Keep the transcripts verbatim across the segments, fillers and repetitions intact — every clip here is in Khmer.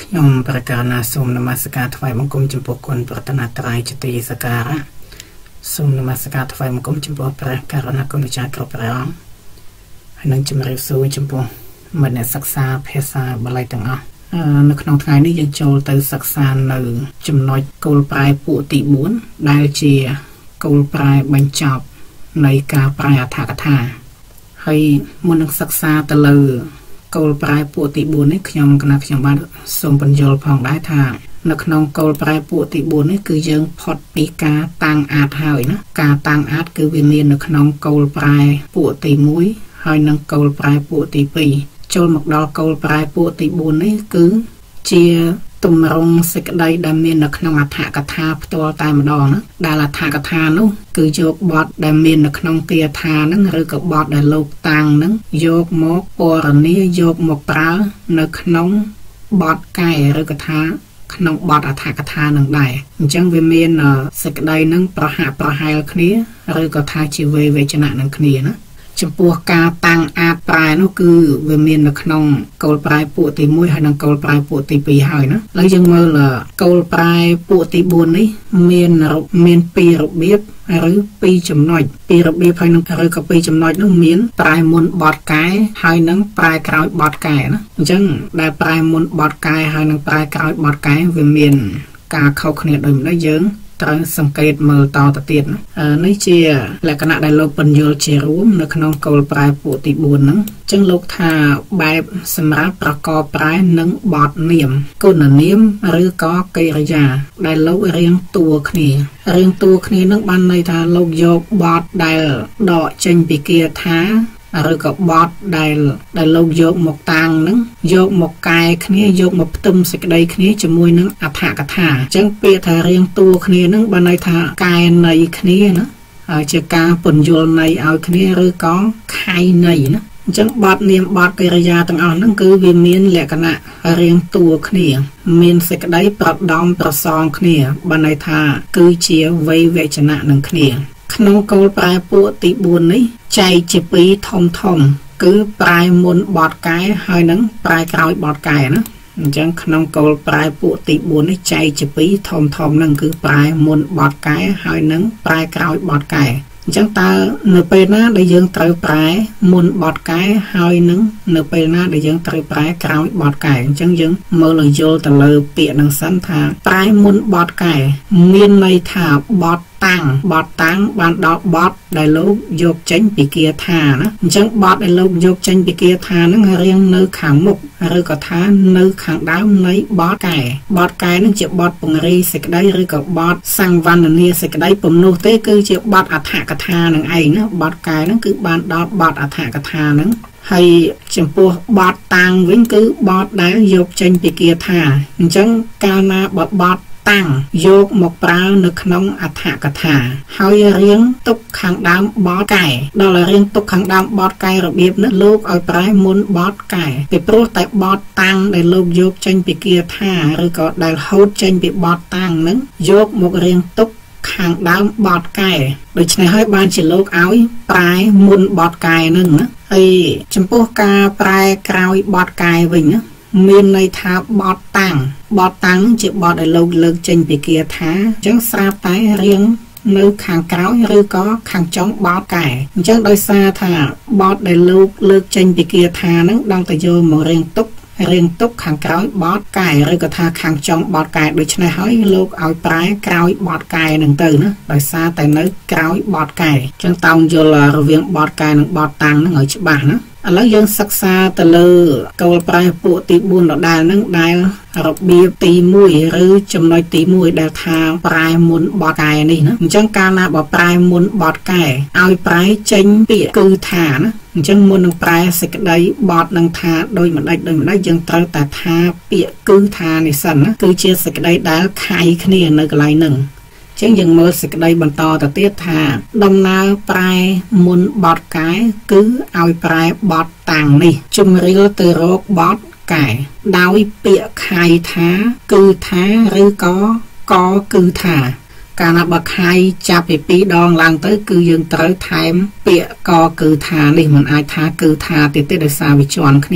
ยมประการนาสมนมัสการถวายบังคมจุปกุลปรัตนาตรายจติสการะสมนมัสการถวายบังคมจุปพระการณกุณจากรบร้องให้นังจมริสูจุปมันเนี่ยศึกษาเพศาบาลัยต่างอ่ะในขนมไทยนี่ยังโจลตือศึกษาในจำนวนกูลปลายปุติบุญได้เจียกูลปลายบรรจบในกาปลายอัฐกถาให้มันนักศึกษาตะลือกูลปลายปุติบุญนี่ขยมกันนะขยมบ้านสมปัญญาพองได้ทางในขนมกูลปลายปุติบุญนี่คือยังพอดปีกาตังอาจหายนะกาตังอาจคือวิเมียนในขนมกูลปลายปุติมุ้ยให้นังกูลปลายปุติปีโจลหมกดอลกูลปลายปุติบุญนี่คือเจียตุมรงสิกได้ดำเนินในขนมอัฐกถาตัวตายมาดองนะดาลอัฐกถานู้คือโยกบอดดำเนินในขนมเกียธานั้นหรือกับบอดในโลกต่างนั้นโยกมกปอรณีโยกมกปลาในขนมบอดไก่หรือกถาขนมบอดอัฐกถาหนึ่งได้จังเวเมียนสิกได้นั้นประหารประหารคณีหรือกถาชีวเวชนะหนึ่งคณีนะจำพวกกาตังอาปลายนั่นคือเวเมียนในขนมกูลปลายปุติมุ้ยให้นังกูลปลายปุติปีหายนะแล้วยังเมื่อละกูลปลายปุติบุญนี่เมียนเมียนปีระเบียบหรือปีจำนวนปีระเบียบให้นังหรือกับปีจำนวนนั่งเมียนปลายมุนบอดกายให้นังปลายกรอยบอดกายนะจังได้ปลายมุนบอดกายให้นังปลายกรอยบอดกายเวเมียนกาเข้าขณีโดยไม่ได้เยอะตอนสังเกตมือต่อตะเตียนนะนี่เชียและขณะได้โลกปัญญาเชรุ่มในขนมกูลปลายปุติบุญนั้นจึงลูกทาแบบสำรับประกอบปลายหนึ่งบอดเนียมกุนเนียมหรือก็กิริยาได้โลกเรียงตัวขณีเรียงตัวขณีนักบันในทาโลกโยกบอดได้ดอกเจนปิเกียท้าหรือกับบอดได้ได้โลกโยกหมกตังนั้นโยกหมกกายขณีโยกหมกตุ้มสิกได้ขณีจมวยนั้นอัฐกถาจังเปียทาเรียงตัวขณีนั้นบันในทากายในขณีนะจะการปนโยนในเอาขณีหรือก็ไข่ในนะจังบอดเนียมบอดกิริยาต่างอ่อนนั่นคือวิเมียนแหลกนะเรียงตัวขณีเมียนสิกได้ปรับดอมประซองขณีบันในทาคือเชียไวเวชนะหนึ่งขณีขนมกูลปลายปุติบุญนี้ใจจีปีทอมทอมคือปลายมุนบอดกายให้นังปลายกรอยบอดกายนะจังขนมกูลปลายปุติบุญนี้ใจจีปีทอมทอมนั่นคือปลายมุนบอดกายให้นังปลายกรอยบอดกายจังตาเนื้อไปหน้าได้ยังตรปลายมุนบอดกายให้นังเนื้อไปหน้าได้ยังตรปลายกรอยบอดกายจังยังเมื่อเลยโยตะเลเปียนังสันทาปลายมุนบอดกายมีในถาบอดตังบอดตังบานดอกบอดได้ลูกโยกเจนปีเกียธานะจังบอดได้ลูกโยกเจนปีเกียธานั่งเรียงเนื้อขังมุกหรือก็ท้าเนื้อขังดาวในบอดไก่บอดไก่นั่งจะบอดปุงรีสิกได้หรือก็บอดสังวันนี่สิกได้ปุ่มโนเต้คือจะบอดอัฐกถาหนึ่งไอ้นะบอดไก่นั่นคือบานดอกบอดอัฐกถานั่งให้จำพวกบอดตังวิ่งคือบอดได้โยกเจนปีเกียธาจังการนาบอดบอดตั้งโยกหมกปลาในขนมอัฐกถาเฮาเรียงตุกขังดำบอดไก่ดอลเรียงตุกขังดำบอดไก่ระเบียบนั้นลูกเอาปลายมุนบอดไก่ไปโปรแต่บอดตั้งได้ลูกโยกเจนไปเกียท่าหรือก็ได้โฮดเจนไปบอดตั้งนั้นโยกหมกเรียงตุกขังดำบอดไก่โดยในให้บ้านจิโลกเอาปลายมุนบอดไก่นั่นนะไอ้จำพวกกาปลายกราวบอดไก่วิ่งนะมีในทาบอดตังบอดตังจะบอดได้ลูกเลิกเจนไปเกียท้าจังสาบไตเรียงเนื้อขางเก้าหรือก็ขางจ้องบอดไก่จังโดยซาถาบอดได้ลูกเลิกเจนไปเกียท้านั้นดังแต่โยมเรียงตุกเรียงตุกขางเก้าบอดไก่หรือก็ทาขางจ้องบอดไก่โดยใช้ให้ลูกเอาปลายเก้าบอดไก่หนึ่งตื่นนะโดยซาแต่เนื้อเก้าบอดไก่จังตองโยลระเวียงบอดไก่หนึ่งบอดตังนั่งเอาฉบับนะแล้วยังศึกษาตะเลอกูลปลายปุติบุญดอกดานั่งได้ระเบียบตีมุยหรือจำนวนตีมุยได้ทางปลายมุนบอดไก่นี่นะจังการนาบอปลายมุนบอดไก่เอาปลายเจนเปียคือฐานนะจังมุนปลายสิกได้บอดนังทาโดยมันได้โดยมันได้ยังตรแต่ทาเปียคือฐานในสันนะคือเชื่อสิกได้ได้ไข่ขณีในกลายหนึ่งเช่นยังเมื่อสิกได้บรรทอแต่เตี้ยทาดำนาปลายมุนบอดไก่คือเอาปลายบอดต่างนี่จุมริลเตอร์โรกบอดไก่ดาวเปียไข่ท้าคือท้าหรือก็ก็คือท้าการนับไข่จับไปปีดองลังเตอคือยังเตอไทม์เปียก็คือท้านี่มันไอท้าคือท้าติดติดได้สาวิจารณ์ขึ้นนะ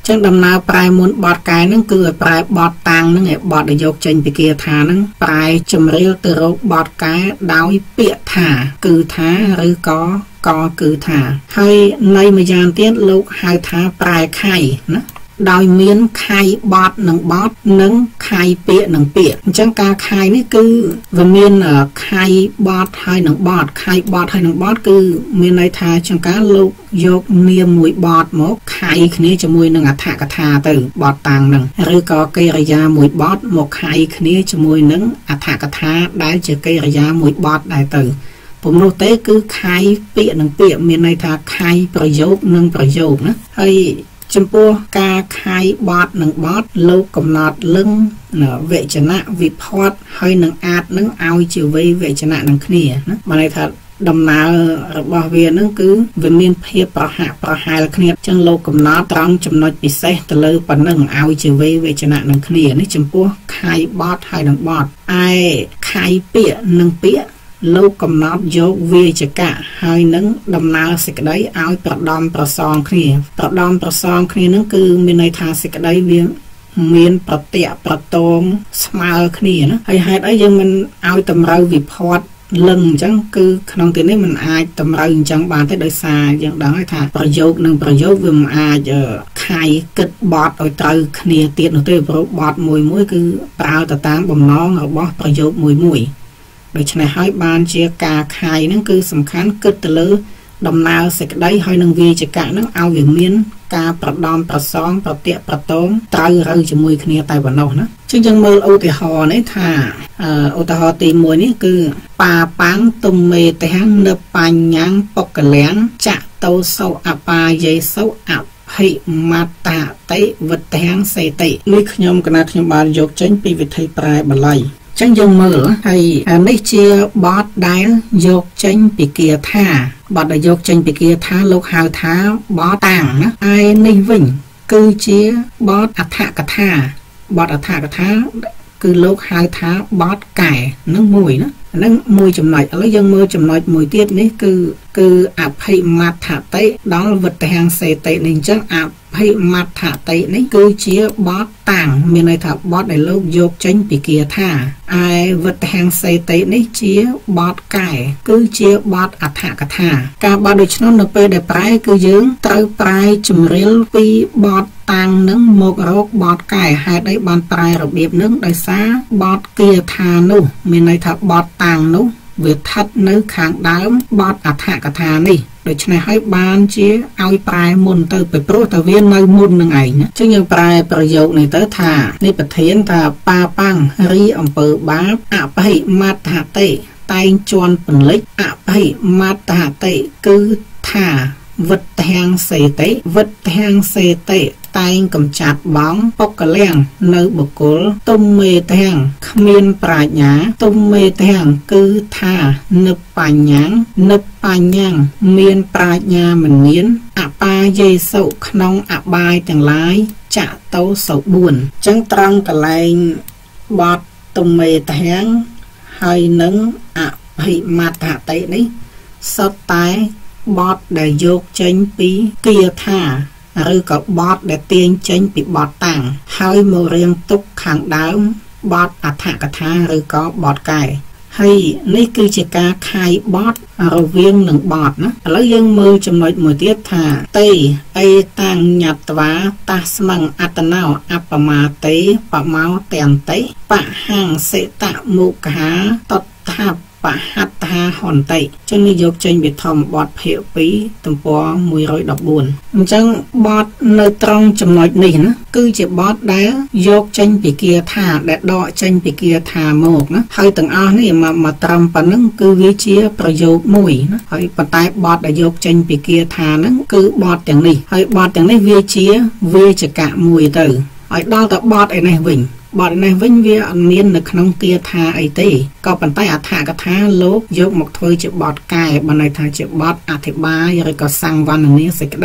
ចឹងដំណើរប្រែមុនបទកែហ្នឹងគឺប្រែបទតាំងហ្នឹងឯបទដែលយកចេញពីគាថាហ្នឹងប្រែចម្រៀលទៅរកបទកែដោយពាក្យថាគឺថាឬក៏ក៏គឺថាហើយនៃម្យ៉ាងទៀតលោកហៅថាប្រែខៃណាដោយមានខៃបទនិងបទនិងខៃពាក្យនិងពាក្យអញ្ចឹងការខៃនេះគឺវាមានខៃបទហើយនិងបទខៃបទហើយនិងបទគឺមានន័យថាចង្ការលោកយកនាមមួយបទមកខៃគ្នាជាមួយនឹងអត្ថកថាទៅបទតាំងនឹងឬក៏កិរិយាមួយបទមកខៃគ្នាជាមួយនឹងអត្ថកថាដែលជាកិរិយាមួយបទដែរទៅពុំនោះទេគឺខៃពាក្យនិងពាក្យមានន័យថាខៃប្រយោគនិងប្រយោគណាហើយចំពោះការខៃបទនិងបទលោកកំណត់លឹងវចនៈវិផតហើយនឹងអាចនឹងឲ្យជាវ័យវចនៈនឹងគ្នាណាបានន័យថាដំណើររបស់វានឹងគឺវាមានភាពប្រហាក់ប្រហែលគ្នាអញ្ចឹងលោកកំណត់ត្រង់ចំណុចពិសេសទៅលើប៉ុណ្ណឹងឲ្យជាវ័យវចនៈនឹងគ្នានេះចំពោះខៃបទហើយនឹងបទឯខៃពាក្យនិងពាក្យលោកកំណត់យកវាចកៈហើយនឹងដំណើរសេចក្តីឲ្យប្រដំប្រសងគ្នាប្រដំប្រសងគ្នានឹងគឺមានន័យថាសេចក្តីវាមានប្រតិប្រតងស្មើគ្នាណាហើយហេតុអីយើងមិនឲ្យតម្រូវវិផតលឹងអញ្ចឹងគឺក្នុងទីនេះมันអាចតម្រូវអញ្ចឹងបានទេដោយសារយើងដឹងហើយថាប្រយោគនិងប្រយោគវាមិនអាចខៃគិតបទឲ្យត្រូវគ្នាទៀតនោះទេព្រោះបទមួយមួយគឺប្រើទៅតាមបំណងរបស់ប្រយោគមួយមួយដូច្នេះហើយបានជាការខៃហ្នឹងគឺសំខាន់គិតទៅលើដំណើរសេចក្តីហើយនឹងវាចកៈហ្នឹងឲ្យវាមានការប្រដំប្រសងប្រតិប្រតងត្រូវរើជាមួយគ្នាតែប៉ុណ្ណោះណាជាងយើងមើលឧទាហរណ៍នេះថាឧទាហរណ៍ទីមួយនេះគឺបាបាំងទុំមេទាំងនៅបញ្ញងបកលៀងចតោសោអបាយេសោអភិមតតិវិទាំងសេតិនេះខ្ញុំកណាត់ខ្ញុំបានយកចេញពីវិធីប្រែបាលីចឹងយើងមើលហើយនេះជាបទដែលយកចេញពីគាថាបទដែលយកចេញពីគាថាលោកហៅថាបទតាំងណាឯនេះវិញគឺជាបទអត្ថកថាបទអត្ថកថាគឺលោកហៅថាបទកែនឹងមួយណាហ្នឹងមួយចំណុចឥឡូវយើងមើលចំណុចមួយទៀតនេះគឺគឺអភិមត្តតិដល់វិទ្យាសេតិនេះអញ្ចឹងអភិមត្តតិនេះគឺជាបទតាំងមានន័យថាបទដែលលោកយកចេញពីគាថាឯវិទ្យាសេតិនេះជាបទកែគឺជាបទអត្ថកថាការបទដូច្នោះនៅពេលដែលប្រែគឺយើងត្រូវប្រែចម្រៀលពីបទតាំងនឹងមករកបទកែហេតុអីបានប្រែរបៀបនឹងដោយសារបទគាថានោះមានន័យថាបទតាំងនោះវាស្ថិតនៅខាងដើមបទអត្ថកថានេះដូច្នេះហើយបានជាឲ្យប្រែមុនទៅពីព្រោះតែវានៅមុននឹងឯងអញ្ចឹងយើងប្រែប្រយោគនេះទៅថានេះប្រធានថាបាបាំងរីអំពើបាបអភិមត្តតិតែងជន់ពន្លិចអភិមត្តតិគឺថាវិទ្យាសេតិវិទ្យាសេតិតែងកំចាត់បងបុគ្គលៀងនៅបុគ្គលទុំមេទាំងគ្មានប្រាជ្ញាទុំមេទាំងគឺថានឹបញ្ញាំនឹបញ្ញាំមានប្រាជ្ញាមិនមានអបាយេសុក្នុងអបាយទាំងឡាយចតោសុបួនចឹងត្រង់កន្លែងបទទុំមេទាំងហើយនឹងអភិមត្តតិនេះសុទ្ធតែបទដែលយកចេញពីគាថាឬក៏បទដែលទាញចេញពីបទតាំងហើយមករៀងទុកខាងដើមបទអត្ថកថាឬក៏បទកែហើយនេះគឺជាការខៃបទរវាងនឹងបទណាឥឡូវយើងមើលចំណុចមួយទៀតថាតេអេតាំងញត្វាតាស្មੰអតណោអបមាតេបមោតន្តិបហੰសេតមុខហាតថាបហត្ថាហន្តិចឹងនេះយកចេញពីធម្មបទភាគពីរទំព័រមួយរយដប់បួនអញ្ចឹងបទនៅត្រង់ចំណុចនេះណាគឺជាបទដែលយកចេញពីគាថាដែលដកចេញពីគាថាមកណាហើយទាំងអស់នេះមកមកត្រឹមប៉ុណ្្នឹងគឺវាជាប្រយោគមួយណាហើយប៉ុន្តែបទដែលយកចេញពីគាថាហ្នឹងគឺបទទាំងនេះហើយបទទាំងនេះវាជាវាចកៈមួយទៅហើយដល់តែបទឯនេះវិញបទនេះវិញវាអត់មាននៅក្នុងគាថាអីទេក៏ប៉ុន្តែអត្ថកថាលោកយកមកធ្វើជាបទកែបានន័យថាជាបទអធិប្បាយឬក៏សង្វណ្ណនាសេចក្តី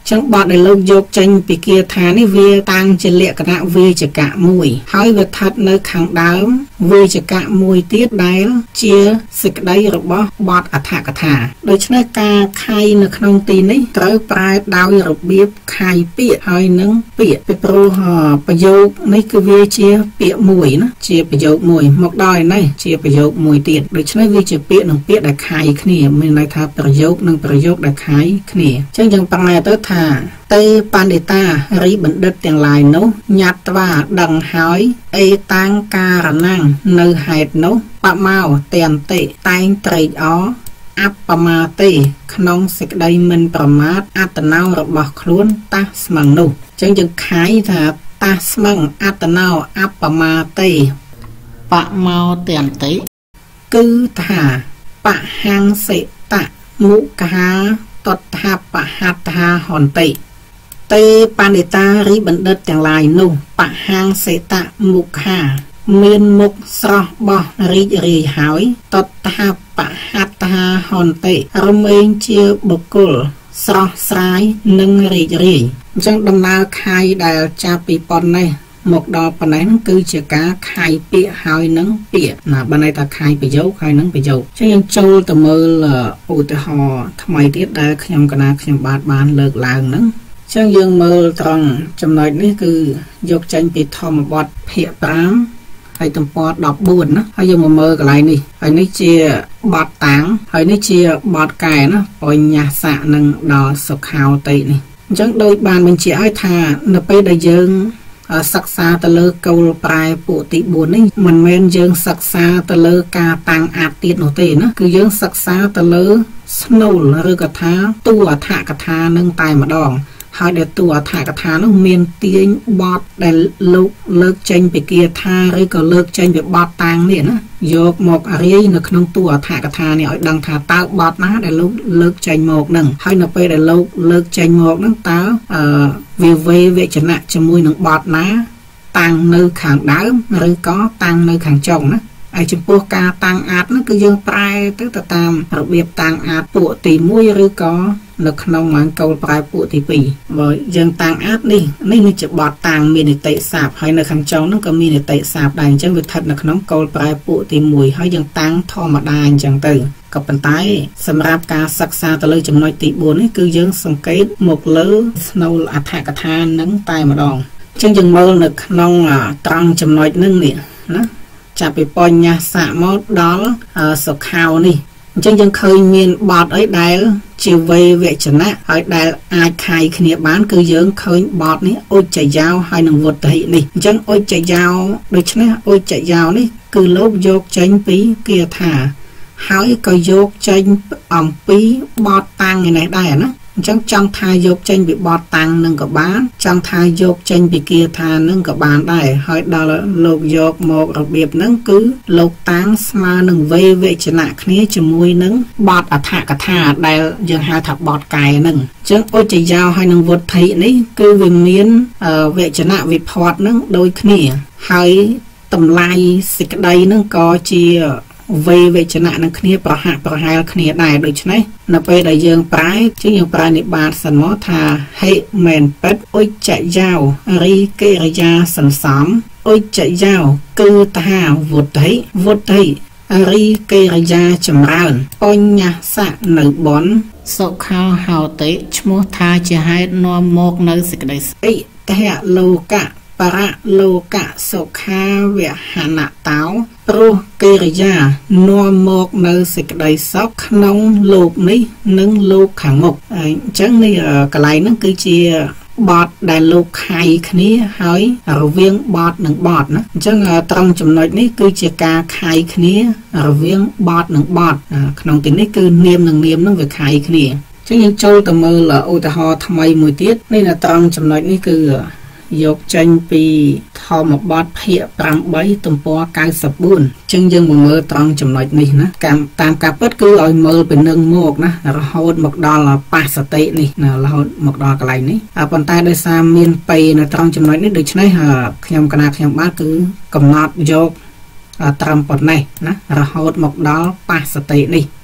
ចឹងបទដែលលោកយកចេញពីគាថានេះវាតាំងជាលក្ខណៈវាចកៈមួយហើយវាស្ថិតនៅខាងដើមវាចកៈមួយទៀតដែលជាសេចក្តីរបស់បទអត្ថកថាដូច្នេះការខៃនៅក្នុងទីនេះត្រូវប្រែដោយរបៀបខៃពាក្យហើយនឹងពាក្យពីព្រោះប្រយោគនេះគឺវាជាពាក្យមួយណាជាប្រយោគមួយមកដល់នេះជាប្រយោគមួយទៀតដូច្នេះវាជាពាក្យនិងពាក្យដែលខៃគ្នាមានន័យថាប្រយោគនិងប្រយោគដែលខៃគ្នាអញ្ចឹងយើងប្រែទៅថាទេបណ្ឌិតារីបណ្ឌិតទាំងឡាយនោះញ៉ាត់ត្វាដឹងហើយអេតាំងការណាំងនៅហេតុនោះបមោតេនតិតែងត្រេកអរអបមាទេក្នុងសេចក្តីមិនប្រមាទអត្តនោរបស់ខ្លួនតាស្មឹងនោះអញ្ចឹងយើងខៃថាតាស្មឹងអត្តនោអបមាទេបមោតេនតិគឺថាបហង្សិតមុខាតតថាបហត្ថាហន្តិទេបណ្ឌិតារីបណ្ឌិតទាំងឡាយនោះបហង្សិតមុខាមានមុខស្រស់បោះរីករាយហើយតតថាបហត្ថាហន្តិរមែងជាបុគ្គលស្រស់ស្រាយនិងរីករាយអញ្ចឹងដំណើរខៃដែលចាប់ពីប៉ុណ្ណេះមកដល់ប៉ុណ្ណេះហ្នឹងគឺជាការខៃពាក្យហើយនឹងពាក្យណាបើន័យថាខៃប្រយោគហើយនឹងប្រយោគអញ្ចឹងយើងចូលទៅមើលឧទាហរណ៍ថ្មីទៀតដែលខ្ញុំកណាខ្ញុំបាទបានលើកឡើងហ្នឹងអញ្ចឹងយើងមើលត្រង់ចំណុចនេះគឺយកចេញពីធម្មបទភាគប្រាំហើយទំព័រដប់បួនណាហើយយើងមកមើលកន្លែងនេះហើយនេះជាបទតាំងហើយនេះជាបទកែណាបញ្ញស័កនឹងដល់សុខោតិនេះអញ្ចឹងដូចបានបញ្ជាក់ឲ្យថានៅពេលដែលយើងសិក្សាទៅលើកូលប្រែពួកទីបួននេះមិនមែនយើងសិក្សាទៅលើការតាំងអាតទៀតនោះទេណាគឺយើងសិក្សាទៅលើស្នូលឬក៏ថាតួអត្ថកថានឹងតែម្ដងហើយដែលតួអត្ថកថានោះមានទាញបទដែលលោកលើកចេញពីគាថាឬក៏លើកចេញពីបទតាំងនេះណាយកមករាយនៅក្នុងតួអត្ថកថានេះឲ្យដឹងថាតើបទណាដែលលោកលើកចេញមកនឹងហើយនៅពេលដែលលោកលើកចេញមកនឹងតើអឺវាវេវចនៈជាមួយនឹងបទណាតាំងនៅខាងដើមឬក៏តាំងនៅខាងចុងណាហើយចំពោះការតាំងអាតនោះគឺយើងប្រែទៅតាមរបៀបតាំងអាតពួកទីមួយឬក៏នៅក្នុងអង្គលប្រែពួកទីពីរបើយើងតាំងអាតនេះនេះនេះជាបទតាំងមាននីតិសាបហើយនៅខាងចុងនោះក៏មាននីតិសាបដែរអញ្ចឹងវាស្ថិតនៅក្នុងកលប្រែពួកទីមួយហើយយើងតាំងធម្មតាអញ្ចឹងទៅក៏ប៉ុន្តែសម្រាប់ការសិក្សាទៅលើចំណុចទីបួននេះគឺយើងសង្កេតមកលើស្នូលអត្ថកថានឹងតែម្ដងអញ្ចឹងយើងមើលនៅក្នុងត្រង់ចំណុចនឹងនេះណាចាប់ពីបញ្ញស័កមកដល់សុខោនេះអញ្ចឹងយើងឃើញមានបទអីដែលជាវេវចនៈហើយដែលអាចខៃគ្នាបានគឺយើងឃើញបទនេះអុច្ចយោហើយនឹងវុទ្ធិនេះអញ្ចឹងអុច្ចយោដូច្នេះអុច្ចយោនេះគឺលោកយកចេញពីគាថាហើយក៏យកចេញអំពីបទតាំងនេះដែរណាអញ្ចឹងចង់ថាយកចេញពីបទតាំងនឹងក៏បានចង់ថាយកចេញពីគាថានឹងក៏បានដែរហើយដល់លោកយកមករបៀបហ្នឹងគឺលោកតាំងស្មើនឹងវេវចនៈគ្នាជាមួយនឹងបទអត្ថកថាដែលយើងហៅថាបទកែហ្នឹងអញ្ចឹងអុច្ចយោហើយនឹងវុទ្ធិនេះគឺវាមានវចនៈវិផតហ្នឹងដូចគ្នាហើយតម្លៃសេចក្តីហ្នឹងក៏ជាវេវចនៈនឹងគ្នាប្រហាក់ប្រហែលគ្នាដែរដូច្នេះនៅពេលដែលយើងប្រែជាយើងប្រែនិបាតសិនមកថាហេមែនពិតអុច្ចយោរីកិរិយាសន្សំអុច្ចយោគឺថាវុទ្ធិវុទ្ធិរីកិរិយាចម្រើនបញ្ញស័កនៅបនសុខោហោតិឈ្មោះថាជាហេតុនាំមកនៅសេចក្តីស្អិតហលោកៈបរលោកៈសុខាវហនតោព្រោះកិរិយានាំមកនៅសេចក្តីសុខក្នុងលោកនេះនិងលោកខាងមុខអញ្ចឹងនេះកន្លែងហ្នឹងគឺជាបទដែលលោកខៃគ្នាហើយរវាងបទនិងបទណាអញ្ចឹងត្រង់ចំណុចនេះគឺជាការខៃគ្នារវាងបទនិងបទក្នុងទីនេះគឺនាមនិងនាមនឹងវាខៃគ្នាអញ្ចឹងយើងចូលទៅមើលឧទាហរណ៍ថ្មីមួយទៀតនេះនៅត្រង់ចំណុចនេះគឺយកចេញពីធម្មបទភាគប្រាំបីទំព័រកៅសិបបួនអញ្ចឹងយើងមកមើលត្រង់ចំណុចនេះណាតាមការពិតគឺឲ្យមើលពីនឹងមកណារហូតមកដល់បស្សតិនេះណារហូតមកដល់កន្លែងនេះប៉ុន្តែដោយសារមានពេនៅត្រង់ចំណុចនេះដូច្នេះខ្ញុំកណាខ្ញុំបាទគឺកំណត់យកត្រឹមប៉ុណ្ណេះណារហូតមកដល់បស្សតិនេះ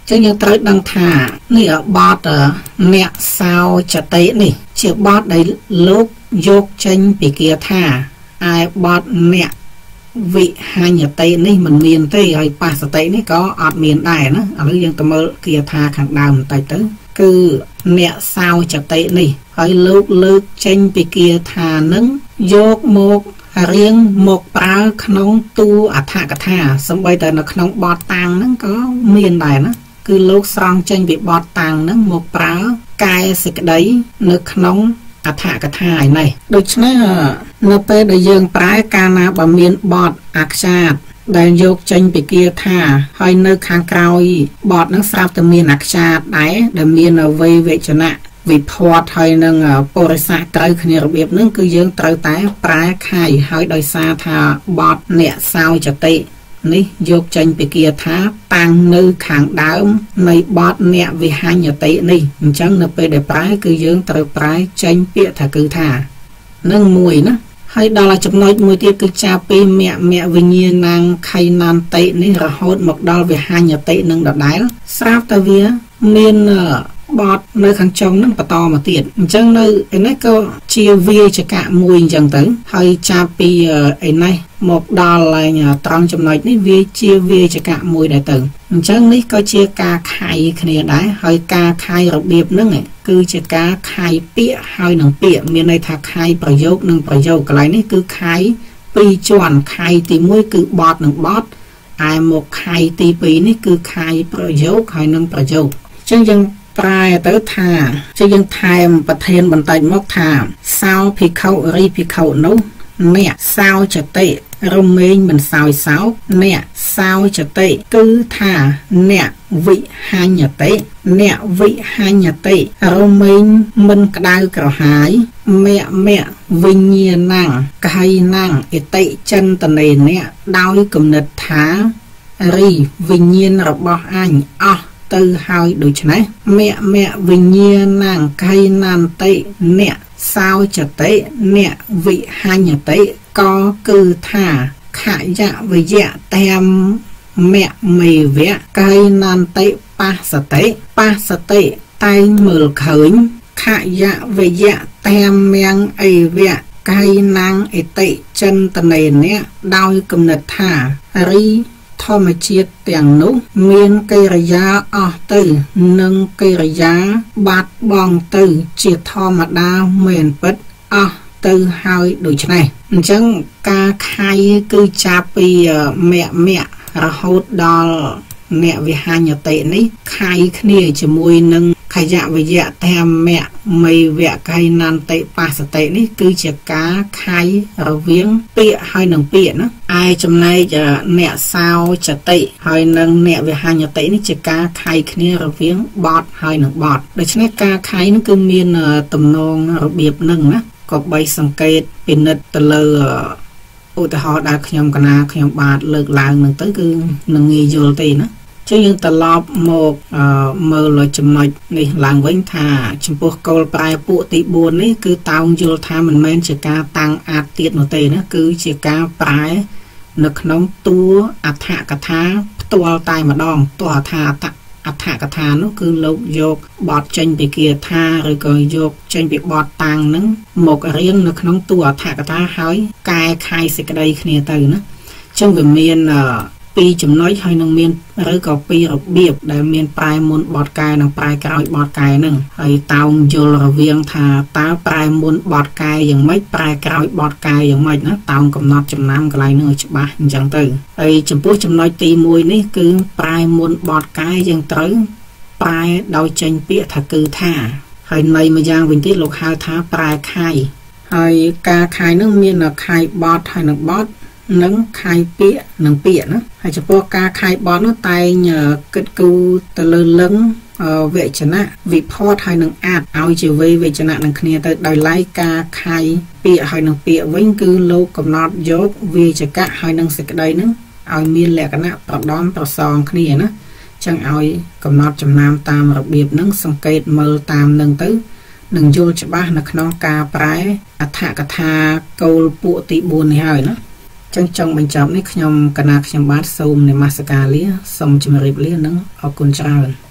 ចឹងយើងត្រូវដឹងថានេះបទអ្នកសោចតិនេះជាបទដែលលោកយកចេញពីគាថាឯបទអ្នកវិហញ្ញតិនេះមិនមានទេហើយបស្សតិនេះក៏អត់មានដែរណាឥឡូវយើងទៅមើលគាថាខាងដើមបន្តិចទៅគឺអ្នកសោចតិនេះហើយលោកលើកចេញពីគាថានឹងយកមករៀងមកប្រើក្នុងទូអត្ថកថាសំបីតែនៅក្នុងបទតាំងហ្នឹងក៏មានដែរណាគឺលោកស្រង់ចេញពីបទតាំងហ្នឹងមកប្រើកែសេចក្តីនៅក្នុងអត្ថកថាឯនេះដូច្នេះនៅពេលដែលយើងប្រើកាលណាបើមានបទអក្សរដែលយកចេញពីគាថាហើយនៅខាងក្រោយបទហ្នឹងស្រាប់តែមានអក្សរដែរដែលមានវ័យវចនៈវិភ័តហើយនឹងបរិស័ទត្រូវគ្នារបៀបហ្នឹងគឺយើងត្រូវតែប្រែខៃហើយដោយសារថាបទអ្នកសោចតិនេះយកចេញពីគាថាតាំងនៅខាងដើមនៃបទអ្នកវិហញ្ញតិនេះអញ្ចឹងនៅពេលដែលប្រែគឺយើងត្រូវប្រែចេញពាក្យថាគឺថានឹងមួយណាហើយដល់ចំណុចមួយទៀតគឺចាប់ពីមគ្គមគ្គវិញ្ញាណังខៃណានតិនេះរហូតមកដល់វិហញ្ញតិនឹងដដែលស្រាប់តែវាមានបទនៅខាងចុងនឹងបន្តមកទៀតអញ្ចឹងនៅឯនេះក៏ជាវាចកៈមួយអញ្ចឹងទៅហើយចាប់ពីឯនេះមកដល់ឡើងត្រង់ចំណុចនេះវាជាវាចកៈមួយដែរទៅអញ្ចឹងនេះក៏ជាការខៃគ្នាដែរហើយការខៃរបៀបហ្នឹងគឺជាការខៃពាក្យហើយនឹងពាក្យមានន័យថាខៃប្រយោគនិងប្រយោគកន្លែងនេះគឺខៃពីរជាន់ខៃទីមួយគឺបទនិងបទឯមកខៃទីពីរនេះគឺខៃប្រយោគហើយនឹងប្រយោគអញ្ចឹងយើងប្រែទៅថាជាយើងថែមប្រធានបន្តិចមកថាសោភិក្ខុរីភិក្ខុនោះអ្នកសោចតិរមែងមិនសោយសោកអ្នកសោចតិគឺថាអ្នកវិហញ្ញតិអ្នកវិហញ្ញតិរមែងមិនក្តៅក្រហាយមគ្គមគ្គវិញ្ញាណังកហៃណាំងអតិចិនតនេអ្នកដោយគំនិតថារីវិញ្ញាណរបស់អញអស់ទៅហើយដូច្នេះមគ្គមគ្គវិញ្ញាណังកៃណានតិអ្នកសោចតិអ្នកវិហញ្ញតិក៏គឺថាខយវិយៈតាមមគ្គមេវៈកៃណានតិបស្សតិបស្សតិតែងមើលឃើញខយវិយៈតាមមៀងអីវៈកៃណាំងអតិចិនតនេអ្នកដោយគំនិតថារីធម្មជាតិទាំងនោះមានកិរិយាអស់ទៅនិងកិរិយាបាត់បង់ទៅជាធម្មតាមែនពិតអស់ទៅហើយដូច្នេះអញ្ចឹងការខៃគឺចាប់ពីមគ្គមគ្គរហូតដល់អ្នកវិហញ្ញតិនេះខៃគ្នាជាមួយនឹងខយវិយៈតាមមគ្គមេវៈកៃណានតិបស្សតិនេះគឺជាការខៃរវាងពាក្យហើយនឹងពាក្យណាឯចំណែកអ្នកសោចតិហើយនឹងអ្នកវិហញ្ញតិនេះជាការខៃគ្នារវាងបទហើយនឹងបទដូច្នេះការខៃនឹងគឺមានទំនងរបៀបនឹងណាក៏បីសង្កេតពិនិត្យទៅលើឧទាហរណ៍ដែលខ្ញុំកណាខ្ញុំបាទលើកឡើងនឹងទៅគឺនឹងងាយយល់ទេណាចឹងយើងត្រឡប់មកមើលចំណុចនេះឡើងវិញថាចំពោះគោលប្រែពួកទីបួននេះគឺតោងយល់ថាមិនមែនជាការតាំងអាតទៀតនោះទេណាគឺជាការប្រែនៅក្នុងតួអត្ថកថាផ្ទាល់តែម្ដងតួអត្ថអត្ថកថានោះគឺលោកយកបទចេញពីគាថាឬក៏យកចេញពីបទតាំងហ្នឹងមករៀងនៅក្នុងតួអត្ថកថាហើយកែខៃសេចក្តីគ្នាទៅណាចឹងវាមានពីរចំណុចហើយនឹងមានឬក៏ពីររបៀបដែលមានប្រែមុនបទកែនិងប្រែក្រោយបទកែហ្នឹងហើយតោងយល់រវាងថាតើប្រែមុនបទកែយ៉ាងម៉េចប្រែក្រោយបទកែយ៉ាងម៉េចណាតោងកំណត់ចំណាំកន្លែងហ្នឹងឲ្យច្បាស់អញ្ចឹងទៅហើយចំពោះចំណុចទីមួយនេះគឺប្រែមុនបទកែយើងត្រូវប្រែដោយចេញពាក្យថាគឺថាហើយន័យមួយយ៉ាងវិញទៀតលោកហៅថាប្រែខៃហើយការខៃហ្នឹងមានខៃបទហើយនឹងបទនឹងខៃពាក្យនឹងពាក្យណាហើយចំពោះការខៃបទនោះតែងគិតគូរទៅលើលឹងវចនៈវិភ័តហើយនឹងអាចឲ្យជាវេវចនៈនឹងគ្នាទៅដោយឡែកការខៃពាក្យហើយនឹងពាក្យវិញគឺលោកកំណត់យកវាចកៈហើយនឹងសេចក្តីនឹងឲ្យមានលក្ខណៈប្រដំប្រសងគ្នាណាចឹងឲ្យកំណត់ចំណាំតាមរបៀបនឹងសង្កេតមើលតាមនឹងទៅនឹងយល់ច្បាស់នៅក្នុងការប្រែអត្ថកថាគោលពួកទីបួននេះហើយណាចឹងចង់បញ្ចប់នេះខ្ញុំកណាខ្ញុំបាទសូមនមស្ការលាសូមជម្រាបលានិងអរគុណច្រើន